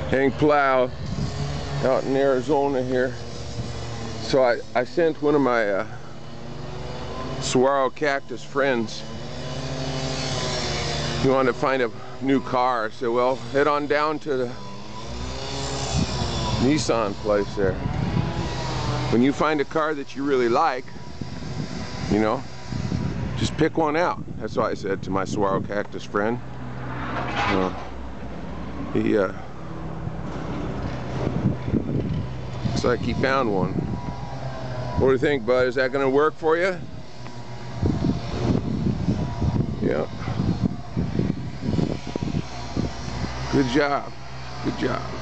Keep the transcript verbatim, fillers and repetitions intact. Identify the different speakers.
Speaker 1: hang plow out in Arizona here. So I, I sent one of my uh, saguaro cactus friends. He wanted to find a new car. I said, well, head on down to the Nissan place there. When you find a car that you really like, you know, just pick one out. That's what I said to my saguaro cactus friend. Uh, he uh, looks like he found one. What do you think, bud? Is that gonna work for you? Yeah. Good job. Good job.